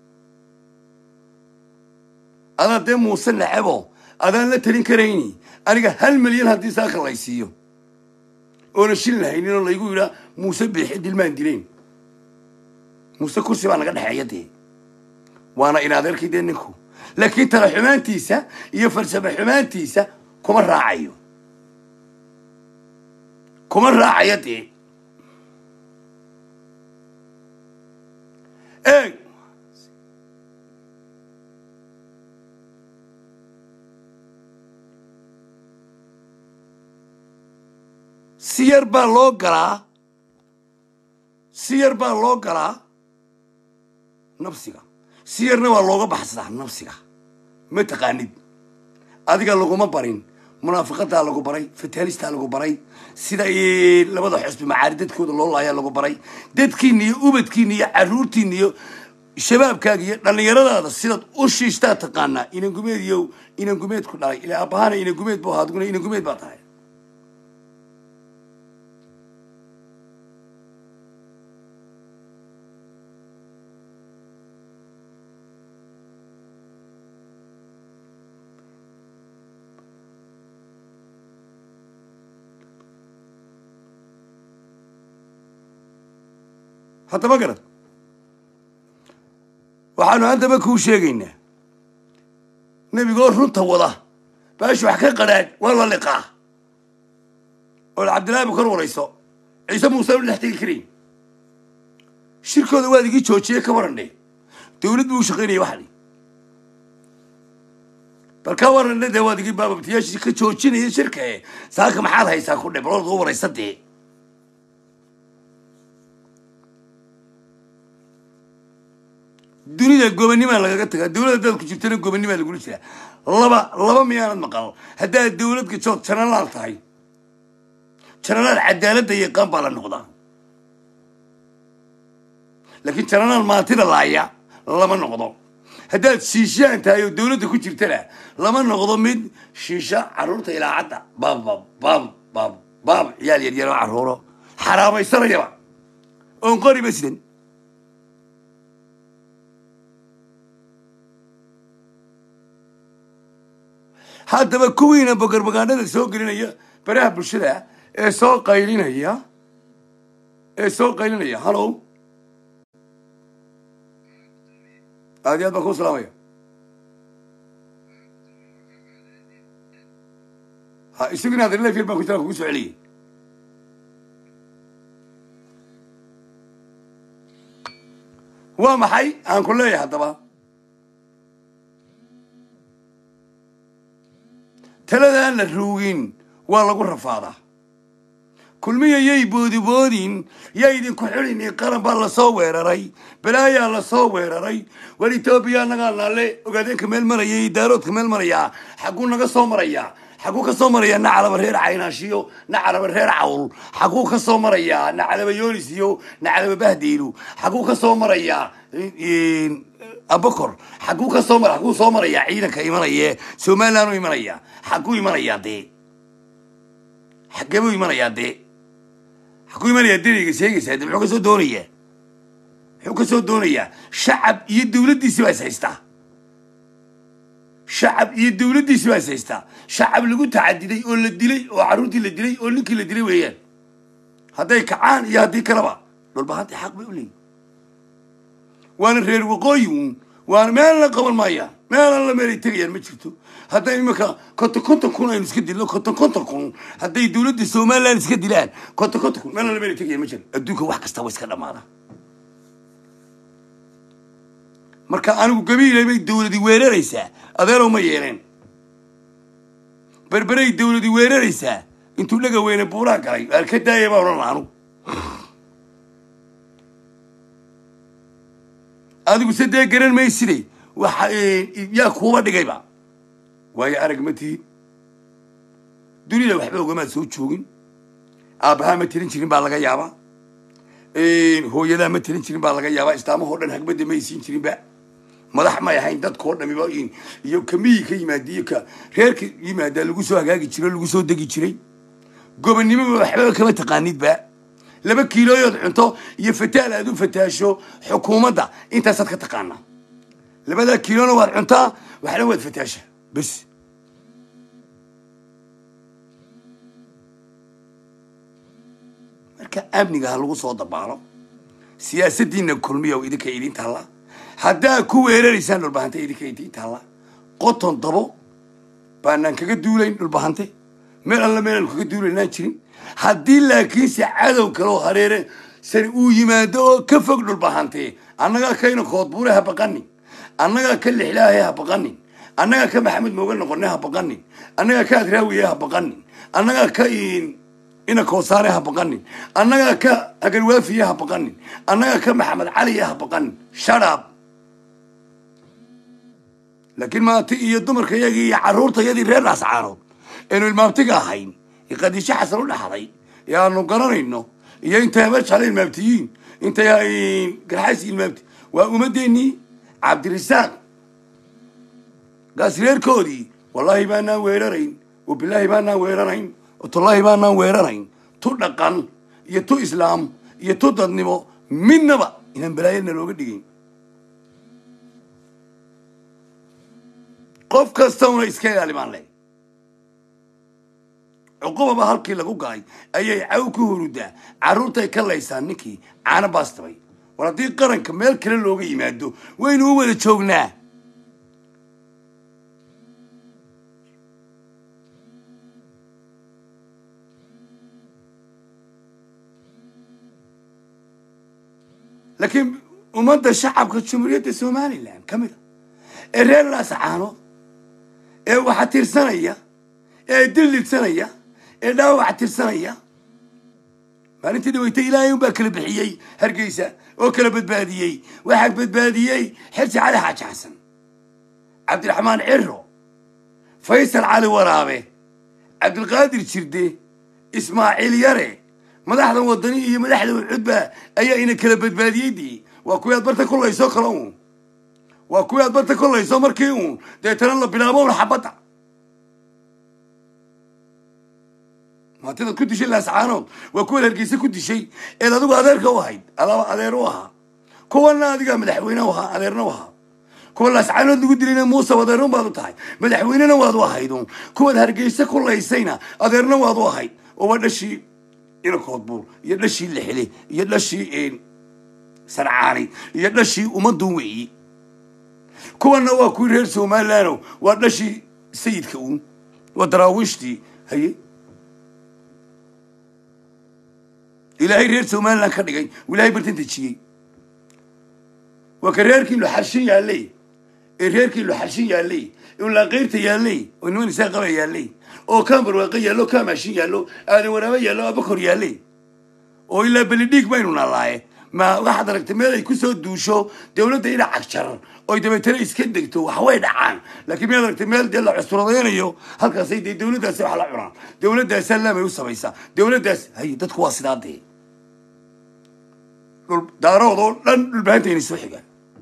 أنا دم وصل لعبه أنا لا ترين كريني أنا هل مليون هدي ساخر رئيسيو وأنا شيل هينين الله يقول لا موسى بيحد المانديلين موسى كرسي وأنا قاعد حياتي وأنا إلى ذلك يدينكو لكن ترى حمانتيسا يفرسب حمانتيسا كم الراعيو كم الراعيتي ايه سير بالوغرا نفسك سيرنا والله بحثنا نفسك متقاند adiga laguma barin munaafiqada lagu baray fitaalista lagu baray sida labada xisbi macaaridadkooda loo laaya lagu baray dadkiina iyo ubadkiina iyo caruurtiina iyo shabaabkaaga iyo dhalinyaradaada sida u shiishtaa taqaana inan gumeed ku dhalay ilaa abahana inan gumeed buu haadguna inan gumeed baa tahay حتى ما قرأت وحنا أنت ما كوش يجينا نبي يقول رنت والله باش وحكي قراد والله لقاه oo Cabdilaahi Bukar warayso Ciise Muuse u dhaxtay karin shirkooda waadigii joojiyay ka warandhay dawlad buu shaqeynayay waxani balka warandhay de waadigii baababtiyaashii ka joojinayay shirka saaka maxaad haysaa ku dhibrood u waraysadii dunida gobonnimo lagaga tagaa dawladda dad ku jirtana gobonnimo lagu jira laba miyaanad maqal hadaa dawladka joog janalaal tahay janalaal cadaaladda iyo qaan baa la noqdaa laakiin janalaal maantida laaya lama noqdo haddaad shiishaan tahay oo dawladda ku jirtana lama noqdo mid shiisha caruurta ilaacadda baab ciyaal yaryar oo caruuro xaraamaysanayaba oon qoriba sidan haddaba kuwiina bogarbogaanada soo gelinaya baraha bulshada ee soo qaylinaya hallow aad iyo aad baan kuu salaamaya ha isaguna hadalila fir baan ku jira kugu soo celiyey waa maxay aan ku leeyahay haddaba taladaan la ruugin waa lagu rafaadaa kulmiya yay boodiboodin yaa idinku xidhini qaran baa lasoo weeraray balaayaa lasoo weeraray war etoobiya annagaa naalle ogaadeenka meel marayay daaroodka meel marayaa xagguu naga soo marayaa xagguu ka soo marayaa nacalaba reer caynaashiyo nacalaba reer cawl xagguu ka soo marayaa nacalaba yoonis iyo nacalaba bahdiilu xagguu ka soo marayaa abakor xagguu ka soo xagguu soo marayaa ciidanka imanaya somaliland u imanaya xagguu imanayaa dee xaggeebuu imanayaa dee xagguu imanayaa deriga sheegaysaa dee muxuu ka soo doonayaa shacab iyo dawladdiisi baa is haystaa shacab iyo dawladdiisi baa is haystaa shacab lagu tacadiday oo la dilay oo carruurtii la dilay oo ninkii la dilay weeyaan hadday kacaan iyo haddii kaleba dhulbahantay xaq bay u leeyihin waana reer waqooyi uun waana meel la qaban maayaan meelan la meelay tegayaan ma jirto hadday iminka konton kun aynu iska dilno konton kun hadday dawladda somaliland iska dilaan konton kun meelan la meelay tegayaan ma jiro adduunka wax kasta waa iska dhammaada marka anigu gabiilay bay dawladi weeraraysaa adeerow ma yeeleen berberay dawladi weeraraysaa intuu dhaga weyne buuraha galay waar ka daaya baa odhan anugu adigu sadee garan mayside waxa yaa kuuba dhigayba waayo arag ma tihin dunida waxba ogamaad soo joogin aabbahaa ma tirin jirin baa laga yaabaa hooyadaa ma tirin jirin baa laga yaabaa istaamahoo dhan hagbadda may siin jirinba madax may ahayn dadkoo dhamiba iyo kamiyii ka yimaada iyo ka reerka yimaadaa lagu soo hagaagi jiray lagu soo degi jiray gobonnimoba waxba kama taqaanidba 2 kiilooyood cunto iyo fataal aad u fataasho xukuumadda intaasaad ka taqaanaa 2 kiilona waad cuntaa waxna waad fataasha bas marka amniga ha lagu soo dabaalo siyaasaddiina kulmiya oo idinka idin taalla haddaa ku weeraraysaan dhulbahante idinka idin taalla qoton dabo baanaan kaga duulayn dhulbahante meel alla meelaan kaga duulaynaan jirin haddii laakiinse cadow kaloo hareere sani uu yimaado oo ka fog dhulbahante annagaa kayna koodbuure ha baqanin annagaa ka lixlaahay ha baqanin annagaa ka maxamed mooga noqonay ha baqanin annagaa ka adraawiye ha baqanin annagaa ka ina koosaare ha baqanin annagaa ka agarwaafiye ha baqanin annagaa ka maxamed caliye ha baqanin shadab laakiin maanta iyo dumarka yagii iyo carruurtayadii reer ascaarood aynu ilmaabtiga ahayn qadiisho xasan u dhaxday yaanu garanayno iyo intay habajale ilmaabtiyiin intay garxays ilmaabti waa ummadeennii cabdirasaaq gaas reerkoodii wallaahi baanaan weerarayn wabilaahi baanaan weerarayn watullaahi baanaan weerarayn tu dhaqan iyo tu islaam iyo tu dadnimo midnaba inaan balaayana looga dhigayn qof kasta una iska ilaalimaan leh cuqubaba halkii lagu galay ayay caw ku hurudaa carruurtay ka laysaan ninkii caano baastabay war haddii qaranka meel kale looga yimaado waynu u wada joognaa لكن ومدى الشعب كجمهورية الصومالي لان كمدا الريال لاسعانو waxaa tirsanaya dililsanaya dhaawac tirsanaya maalintii dhawaytay ilaahay baa kala bixiyay hargeysa oo kala badbaadiyay waxa badbaadiyay xirsi cali xaaji xasan cabdiraxmaan cirro faysal cali waraabe cabdulqaadir jirde ismaaciil yare madaxda wadani iyo madaxda cudba ayaa ina kala badbaadiyay waa kuwaad barta kullayso kala وكويات برتا كله يسمر كيون ده ترى بلابون حبطة ما تقدر كنت شيء لاسعانو وكل الجيس كنت شيء إذا دوق أدير كواحد الله أديروها كلنا دقا مدحوينوها أديرنوها كل لاسعانو دوق دلنا موسى وديرون بعض تاعي مدحويننا واحد واحدون كل هالجيس كله يسينا أديرنا واحد واحد وبدا شيء إلى كوتبور يدنا شيء اللي حلي يدنا شيء سرعاني يدنا شيء ومدوي كونا وكل رير سومالانو ودشي سيد كون ودراوشتي هي إلهي رير سومالان كدغاي ولاي برتين تجي وكريركي لو حرشين يالي الريركي لو حرشين يالي ولا غيرتي يالي ونون ساقبا يالي او كان برواقي يالو كان ماشين يالو انا ورابا يالو بكر يالي او الا بلديك بيننا الله ما واحد ركت ميل كسو دوشو دولته الى عشر oo dabeetana iska degto wax way dhacaan laakiin meel aragtay meel dal cusradeenayo halkaas ay dawladdaas wax la cunaan dawladdaas salaam ay u samaysaa dawladdaas hay dadku waa sidaadii daaroodo dhan dhulbaantayna soo xiga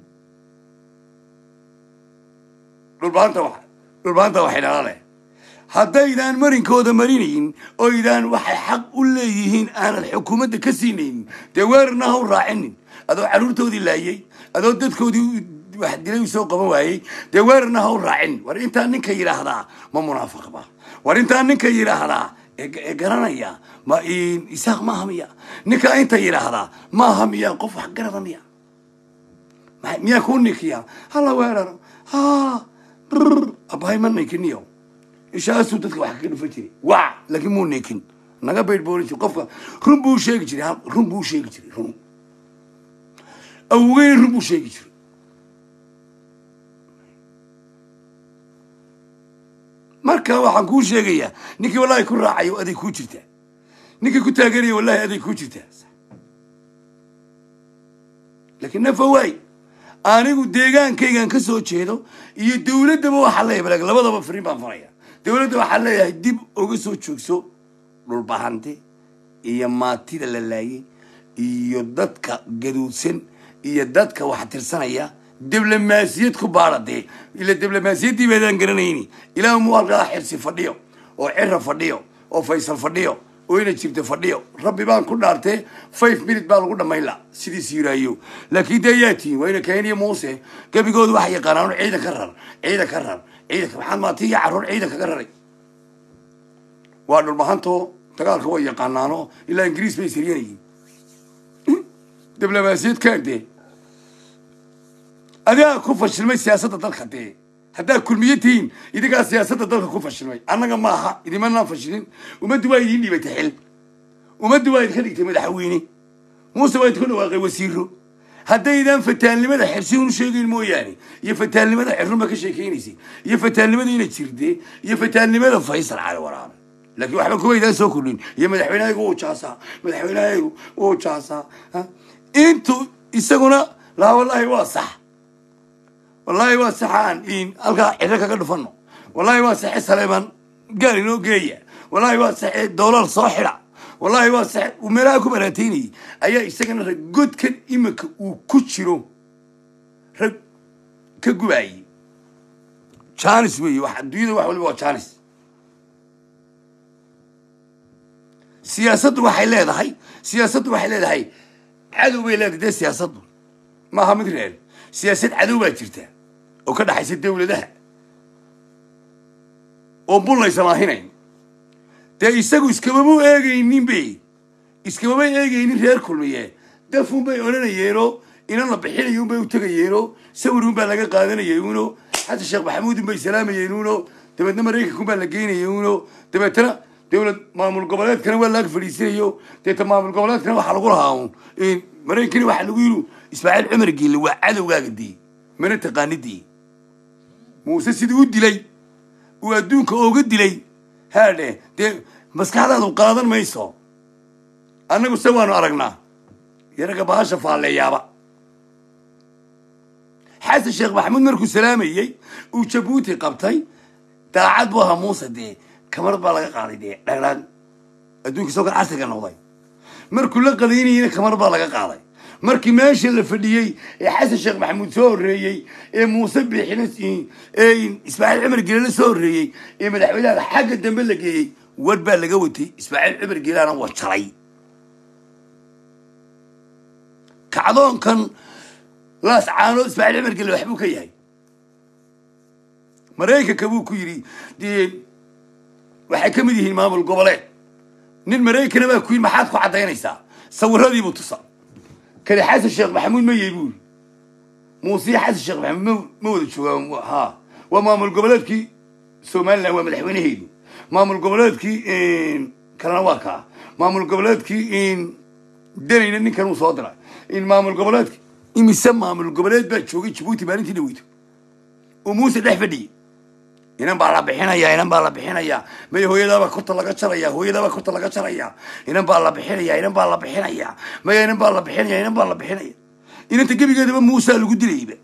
dhulbaanta waxay dhalaale haddaydaan marinkooda marinayn oo idaan waxay xaq u leeyihiin aanan xukuumadda ka siinayn dee weerarna ha u raacinin adoo carruurtoodii laayay adoo dadkoodii واحد دليل يسوق قبل واي دوارنا هو راعين وأنت أنك يراهدا ما منافق با وأنت أنك يراهدا قرنا يا ما يساق ما هم يا نك أنت يراهدا ما هم يا قف حق قرنا يا ما يكون نك يا هلا ويرنا أبهاي من نكنيو إيش أسودك واحد كده فتري وع لكن مو نكن نقبل بوريش قفك رمبو شيء جري رمبو شيء جري رم أو وين رمبو شيء جري marka waxaan ku sheegaya ninkii wallahi ku raacayo aday ku jirta ninkii ku taageeriyo wallahi aday ku jirta laakiin nafawaay anigu deegaankaygan ka soo jeedo iyo dawladaba waxa la yeelay labadaba fariin baan faraya dawladda waxa la leeyahay dib uga soo joogso dhul bahante iyo maatida la laayay iyo dadka gaduudsan iyo dadka wax tirsanaya diblomaasiyad ku baarade ila diblomaasiyadii badan garanayni ilaa muwalka xirsi fadhiyo oo cirra fadhiyo oo faysal fadhiyo oo ina jirto fadhiyo rabbi baan ku dhaartay 5 minutes baa lagu dhamayla sidii siiraayo laakiin dayaatiin wayna keeniyay muuse gabigood wax yaqaanaan ciidan ka rar ciidanka waxaan maatiya carruur ciidanka ka raray waa dhul bahanto dagaalka way yaqaanaano ilaa ingiriis bay siriyeen diblomaasiyad kaagde أنا كوفش المي سياسة الدلخ ده هذا كل ميتين إذا كان سياسة الدلخ كوفش المي أنا جماعة إذا ما نافشين وما دوايين اللي بتحل وما دوايين خليك تمد حويني مو سوى تكون واقع وسيره هذا إذا فتان لماذا حرسون شيء المو يعني يفتان لماذا حرمك شيء كينيسي يفتان لماذا ينتشر ده يفتان لماذا فيصل على وراه لكن واحد كوي ده سو كلين يمد حوينا يقول شاسا مد حوينا يقول شاسا ها أنتوا يسقونا لا والله واصح والله واسحان إن ألقى حركة كده فنو والله واسح سليمان قال إنه جاية والله واسح دولار صاحرة والله واسح ومراكم براتيني أيه يستكن رجود كن إمك وكتشرو رج كجواي شانس وي واحد دويد واحد ولا شانس سياسة وحيلة هاي سياسة وحيلة هاي عدو بلاد ده سياسة ما هم مدري سياسة عدو باجرتها وكذا حيصير الدولة ده وبولا يسمعهنين ده يسقوا إسكابو إيجينين بي إسكابو إيجينين غير كل مية ده فون بي أنا ييرو إن الله بحيل يوم بي وتجا ييرو سورون بلقى قادنا ييونو حتى الشيخ محمود بي سلام ييونو تبى نمريك كم بلقينا ييونو تبى ترى دولة معمول قبلات كانوا ولا فلسطينيو تبى معمول قبلات كانوا حلقوا هاون إن maraykan waxa lagu yiri ismaaciil cumar geelle waa cadowgaaga dii mana taqaanidii muuse sidii u dilay uu adduunka ooga dilay haadhe dee maskaxdaadu qaadan mayso annagu se waanu aragnaa yaraga bahasha faalleeyaaba xasan sheekh maxamuud markuu salaamayey uu jabuuti qabtay daacad buu ahaa muuse dee kamar baa laga qaaday dee dhagdhag adduunka soo kan casriga noqday markuu la qadaynayeyna kamar baa laga qaaday markii meesha la fadhiyey ee xasan sheekh maxamuud soo horreeyey ee muuse biixina ee ismaaciil cumar geelle soo horreeyey ee madaxweynaha xagga dambe la geeyey war baa laga watay ismaaciil cumar geelana waa jalay kacdoonkan laas caano ismaaciil cumar geelle waxbuu ka yahay maraykanka buu ku yidhi dee waxay ka mid yihiin maamul goboleed nin maraykana baa ku yidhi maxaad ku caddaynaysaa sawiradiibuu tusa kale xasan sheekh maxamuud ma yeey buu yidhi muusiya xasan sheekh maxamuud ma wada joogaa haa waa maamul goboleedkii somaliland waa madaxweynaheedu maamul goboleedkii kalena waa kaa maamul goboleedkii danayna ninkan uu soo diray in maamul goboleedki imise maamul goboleed baa joogay jabuuti maalintii dhaweyto oo muuse dhex fadhiyey inan baa la bixinayaa inan baa la bixinayaa maya hooyadaabaa korta laga jarayaa hooyadaabaa korta laga jarayaa inan baa la bixinayaa inan baa la bixinayaa maya inan baa la bixinaya inan baa la bixinaya inanta gebigeedaba muusaa lagu dilayba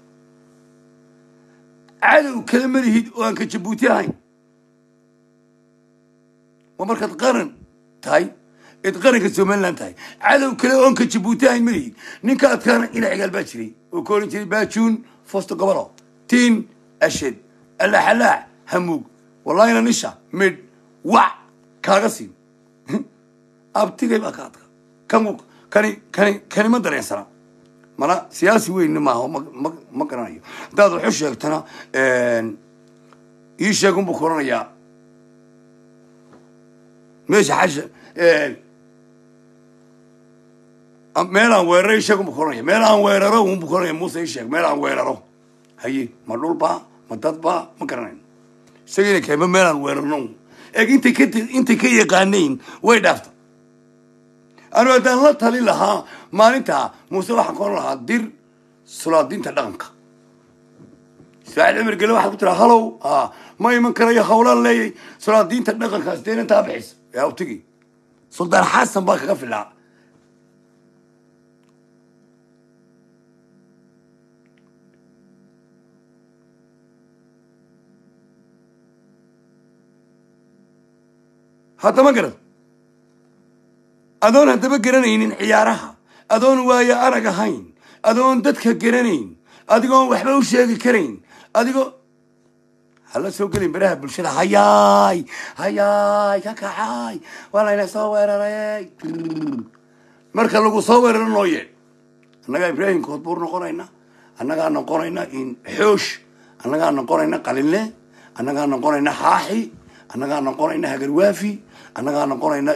cadow kala malihid oo aan ka jabuuti ahayn waa markaad qaran tahay eed qaranka somaliland tahay cadow kale oon ka jabuuti ahayn malihid ninka adkaana ina cigaal baa jiray oo ka oran jiray baajuun fosto gobolo tiin ashad allaxalaax hamuug wallahina nisha midh wac kaaga siin abtigay baa ka adka kani ma dareensana mana siyaasi weynna maaha ma garanayo haddaad waxu sheegtana ii sheegun buu ku oranayaa meesha xasha meel aan weeraro ii sheegun buu ku oranaya meel aan weeraro un buu ku oranaya muuse ii sheeg meel aan weeraro haye ma dhulbaa ma dadbaa ma garanayno isagina kayma meel aan weerarno eeg intay ka yaqaanayn way dhaafta anu haddaan la tali lahaa maalintaa muuse waxaan ku oran lahaa dir sulaadiinta dhaqanka ismaaciil cumar geelle waxaad ku tiraa halow ma iman karayo hawlaan leeyay sulaadiinta dhaqankaas dee intaa bixisa yaa u tegi suldaan xasan baa kaga filaa haddama garan adoon haddaba garanaynin ciyaaraha adoon waayo arag ahayn adoon dadka garanayn adigoon waxba u sheegi karayn adigoo hala soo gelin baraha bulshada hayaay ka kaxaay waa layna soo weeraray marka lagu soo weeraro noo yeedh annagaa ibraahim koodbuur noqonayna annagaa noqonayna xoosh annagaa noqonayna qalinle annagaa noqonayna xaaxi annagaa noqonayna hagarwaafi annagaa noqonayna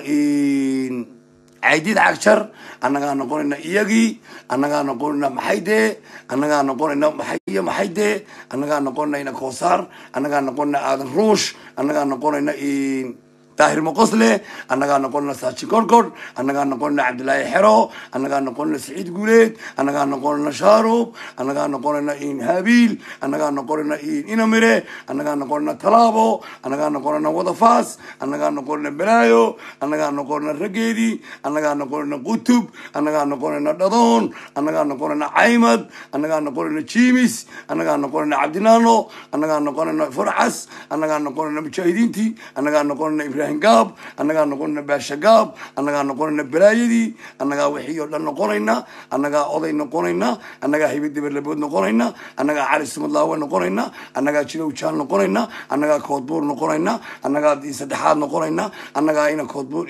caydid cagjar annagaa noqonayna iyagii annagaa noqonayna maxaydee annagaa noqonayna maxaydee annagaa noqonayna koosaar annagaa noqonayna aadan ruush annagaa noqonayna daahir moqosle annagaa noqonayna saaji gorgor annagaa noqonayna cabdillaahi xero annagaa noqonayna siciid guuleed annagaa noqonayna shaarub annagaa noqonayna habiil annagaa noqonayna inamire annagaa noqonayna talaabo annagaa noqonayna wadafaas annagaa noqonayna balaayo annagaa noqonayna rageedii annagaa noqonayna qutub annagaa noqonayna dhadoon annagaa noqonayna caymad annagaa noqonayna jimis annagaa noqonayna cabdinaano annagaa noqonayna furcas annagaa noqonayna mujaahidiintii annagaa noqonayna ibraahim gaab annagaa noqonayna baasha gaab annagaa noqonayna balaayadii annagaa wixii oo dhan noqonayna annagaa oday noqonayna annagaa hibe dabarlabood noqonayna annagaa cali sumadlaawe noqonayna annagaa jilow jaal noqonayna annagaa koodbuur noqonayna annagaa saddexaad noqonayna annagaa ina koodbuur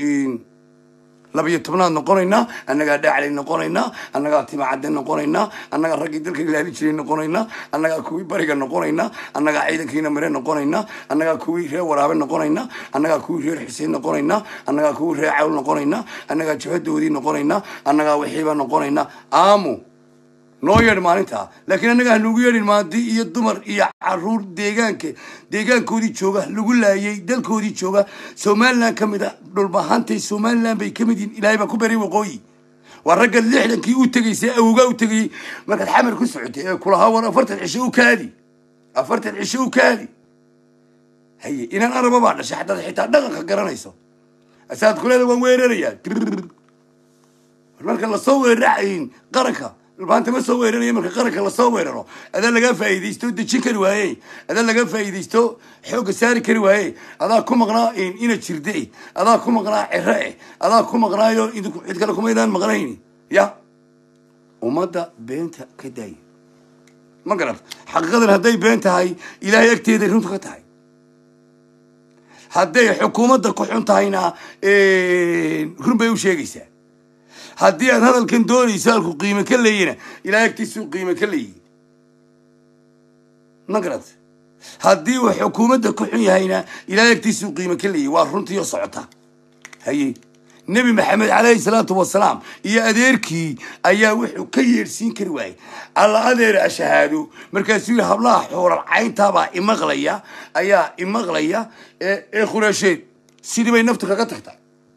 12 noqonayna annagaa dhaclay noqonayna annagaa timacadde noqonayna annagaa raggii dalka ilaali jiray noqonayna annagaa kuwii bariga noqonayna annagaa ciidankiina mare noqonayna annagaa kuwii reer waraabe noqonayna annagaa kuwii reer xuseen noqonayna annagaa kuwii reer cawl noqonayna annagaa jabhadoodii noqonayna annagaa wixiiba noqonayna aamu noo yeedh maalintaa laakiin annaga hanugu yeedhin maadi iyo dumar iyo caruur deegaankoodii jooga lagu laayay dalkoodii jooga somaliland ka mid a dhulbahantay somaliland bay ka mid yihiin ilaahay baa ku beray waqooyi والرجل اللي إحنا كي وتجي أو جا وتجي ما كان حامل كسعتي كلها ورا فرت العشاء وكادي أفرت العشاء وكادي هي إن أنا ما بعرف حتى دغخ قرنيسو أساد كل هذا وين ريال marka la soo weerarayeen qaranka maanta ma soo weerarayeen marka qaranka la soo weeraro adaa laga faa'iideysto dejin kari waayay adaa laga faa'iideysto xoog saari kari waayay adaa ku maqnaa ina jirday adaa ku maqnaa cirre adaa ku maqnaayo idinku cid kale kuma idaan maqnayn ya umada beenta ka day ma garaf xaqiiqadan haday been tahay ilaahay agteeda runta ka tahay haday xukuumadda ku xun tahayna run bay u sheegaysaa haddii aad hadalkan doonayso halku qiimo ka leeyina ilaahay agtiisuu qiimo ka leeyihi ma garad haddii uu xukuumadda ku xun yahayna ilaahay agtiisuu qiimo ka leeyihi waa runtiioo socota haye nebi maxamed calayhi salaatu wasalaam iyo adeerkii ayaa wuxuu ka yeedhsiin kari waayey alla adeer ashahaado markaasuu yidhi hablaha xoorar cayntaabaa imaqlaya ayaa imaqlaya ee qureysheed sidii bay naftu kaga tagtaa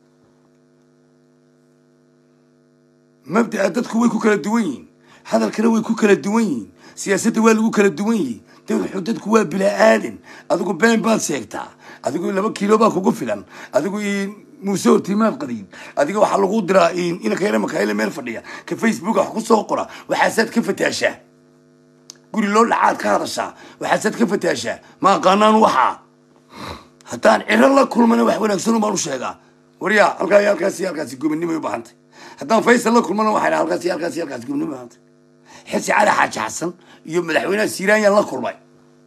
مبدأ dadku way ku kala duwan yihiin hadalkana way ku kala duwan yihiin siyaasadda waa lagu kala duwan yihiin dadku waa bila aadan adigu been baad sheegtaa adigu 2 kiilo baa kugu filan adigu muuse timaad qadiin adiga waxa lagu diraa in kayra makaayil meel fadhiya ka Facebook wax ku soo qora waxaasad ka fataasha guri loo lacaad ka hadasha waxaasad ka fataasha ma qanaan waxa hataan cirar la kulmana wax wanaagsan baan u sheegaa wariya halkaasi gubannimo u baahantay haddaan faysal la kulmana waxaan halkaasi gubannimo u baahantay xisi cali xaaji xasan iyo madaxweynaha siiraanya la kulmay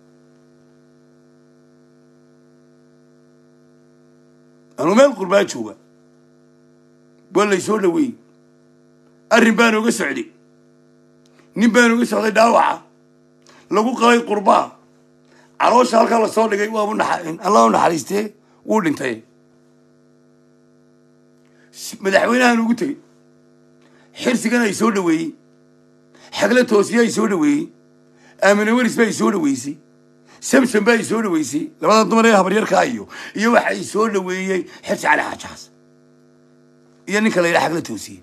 أنا ما أقول باشوبه ولا يسوي وين الربان وقسعدي نبان وقسعدي داوعة لو قاي قربا عروس هالك الله صار لقي وابو نحرين الله نحرسته قول انتهي مدحوينها نقولتي حرسي كان يسوي وين حقله توصية يسوي وين أمن ورث بي يسوي ويسي سمسم بقى يسوي ويسي لما ضمنيها برير كايو يوحى يسوي ويي حرص على حاجاس يعني كلا يلحق له توسي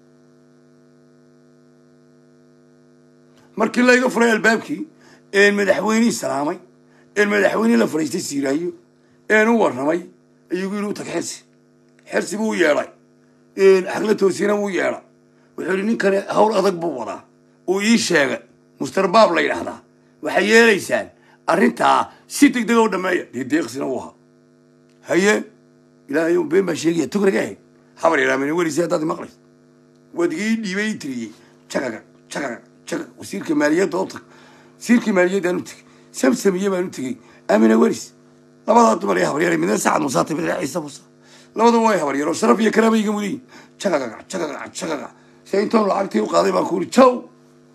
مركي الله يغفر البابكي المدحويني السلامي المدحويني لفريستي سيرايو هو الرمي يقولوا تك حرصي بو ياراي حق له توسينا بو يارا وحولين كان هول أدق بورا ويشاغ مسترباب لا يلحظه وحيي ليسان أرنتها سيتك دقوا دمية دي خسنوها هي إلى يوم بين بشيء تقرأ إيه حوالي لا من يقول زيادة مقلص ودقي ديبيتري شكا وسير كمالية دوتك سير كمالية دانوتك سمسمية بانوتك أمين ورث لما ضغط مريها حوالي من ساعة مصاطب العيسى بصا لما ضغط حوالي لو شرف يكرمي يقولين شكا سينتون العقتي وقاضي بقول تشو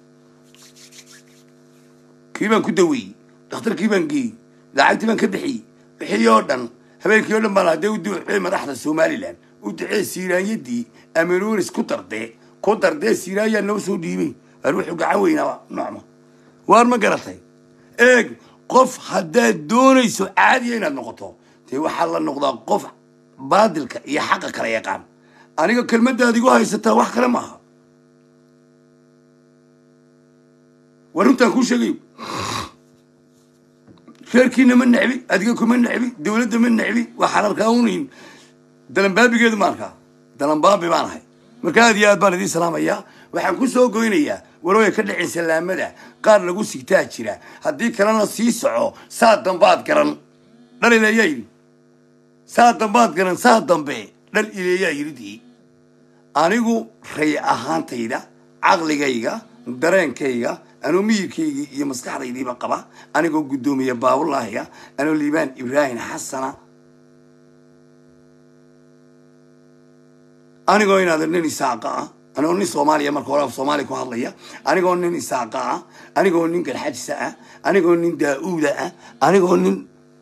كيف كدوي دكتور كيبانجي لعبت من كبحي بحي يوردن هبالك يوردن مالا دي ودو مدحنا السومالي لان ودعي سيران يدي أمرور سكوتر دي سيران ينوسو ديبي اروح وقعوينا نعمة وار ما قرأتي ايق قف حداد دوني سو عادي اينا النقطة تي وحال النقطة قف بادلك يحقق ريقام أنا كلمة دي قوها يستا واح كلامها ورمتا كل شيء شركينا من نعبي أدقكم من نعبي دولة من نعبي وحرر كونين دلن بابي قد ماركا دلن بابي مارهاي مركاد يا بلدي سلام يا وحن كسو قوينيا ولو يكدع سلام مدى قال لقو سيكتاج شرا هدي كلانا سيسعو ساد دنباد كران دل إلى يايري ساد دنباد كران ساد دنبي دل إلى يايري دي أنيقو ري أهان تيدا عقلي جايجا درين كيجا أنا ميركي يمسكح لي بقبة أنا جو قدومي يا باب الله يا أنا الليبان إبراهيم حسنا أنا جو هنا درني ساقة أنا أني صومالي أمر كورا في صومالي كوالله أنا جو هني ساقة أنا جو هني كالحج ساعة أنا جو هني داودة أنا جو هني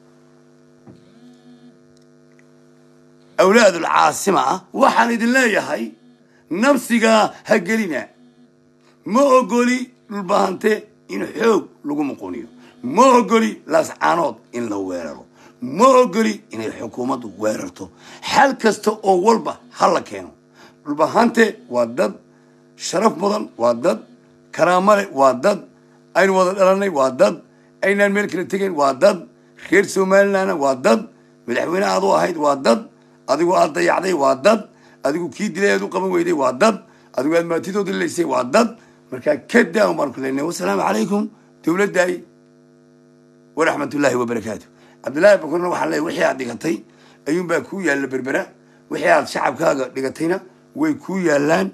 أولاد العاصمة وحند الله يا هاي نفسك هجرينا ما أقولي البانتة إن حب لقوا مقونيو ما أقولي لاس عناد إن لو ويررو ما أقولي إن الحكومة ويررتو حال كستو أول با حلا كانوا البانتة ودد sharaf mudan waa dad karaamo leh waa dad aynu wada dhalanay waa dad aynaan meel kala tegayn waa dad reer somalilandna waa dad madaxweyne aad u ahayd waa dad adigu aad dayacday waa dad adigu kii dilay aad u qaban weyday waa dad adigu aad maatidood dilaysay waa dad markaa ka daa umaan ku leenahay wasalaamu calaykum dowladdaay waraxmatullaahi wabarakaatu cabdillaahi bakorna waxaan leeyahay wixii aad dhigatay ayuunbaa kuu yaalla berbera wixii aad shacabkaaga dhigatayna way kuu yaallaan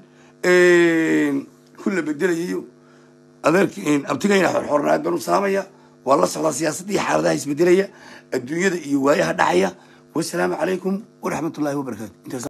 kulla bedelayayo adeerk abtigayna xorxornaad baan u salaamaya waa la socdaa siyaasadda iyo xaaladaha isbedelaya adduunyada iyo waayaha dhacaya wasalaamu calaykum waraxmatullaahi wabarakaatu